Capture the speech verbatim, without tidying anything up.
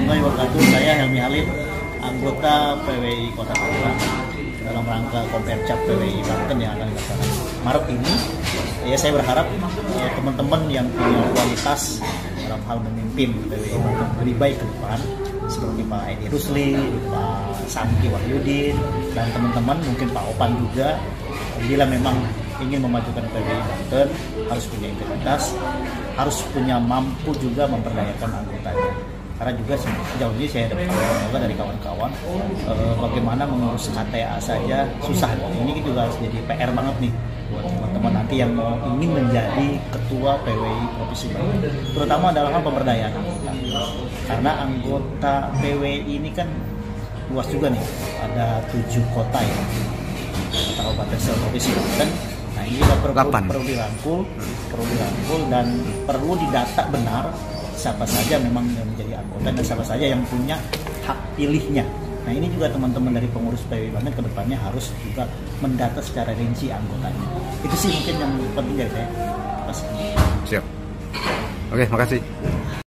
warahmatullahi wabarakatuh. Saya Helmi Halim, anggota P W I Kota Tangerang, dalam rangka Kompercap P W I Banten yang akan dilaksanakan Maret ini. Ya, saya berharap ya, teman-teman yang punya kualitas dalam hal memimpin P W I Banten lebih baik ke depan, seperti Pak Edi Rusli, Pak Sangki Wahyudin, dan teman-teman mungkin Pak Opan juga. Bila memang ingin memajukan P W I Banten, harus punya integritas, harus punya mampu juga memperdayakan anggotanya. Karena juga sejauh ini saya dapat juga dari kawan-kawan eh, bagaimana mengurus K T A saja susah. Ini juga harus jadi P R banget nih buat teman-teman nanti yang mau ingin menjadi ketua P W I Provinsi Banten, terutama dalam hal pemberdayaan anggota. Karena anggota P W I ini kan luas juga nih, ada tujuh kota ya, kota kabupaten provinsi Banten. Nah ini perlu, perlu dirangkul, perlu dirangkul dan perlu didata benar siapa saja memang yang menjadi anggota dan siapa saja yang punya hak pilihnya. Nah ini juga teman-teman dari pengurus P W I Banten kedepannya harus juga mendata secara rinci anggotanya. Itu sih mungkin yang penting dari saya. Siap. Oke, makasih.